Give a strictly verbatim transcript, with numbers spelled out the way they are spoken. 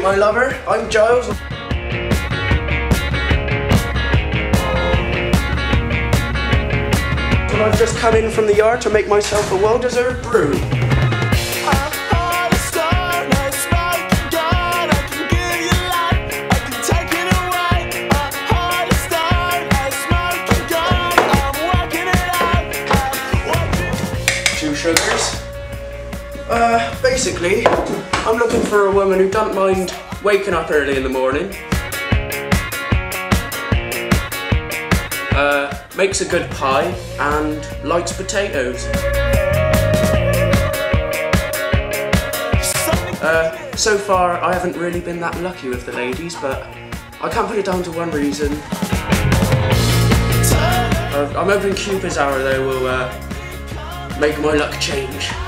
my lover. I'm Giles. And I've just come in from the yard to make myself a well-deserved brew. Two sugars. Uh, basically, I'm looking for a woman who doesn't mind waking up early in the morning. Uh, makes a good pie and likes potatoes. Uh, so far, I haven't really been that lucky with the ladies, but I can't put it down to one reason. Uh, I'm hoping Cupid's hour though will uh, make my luck change.